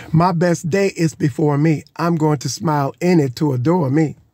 My best day is before me. I'm going to smile in it to adore me.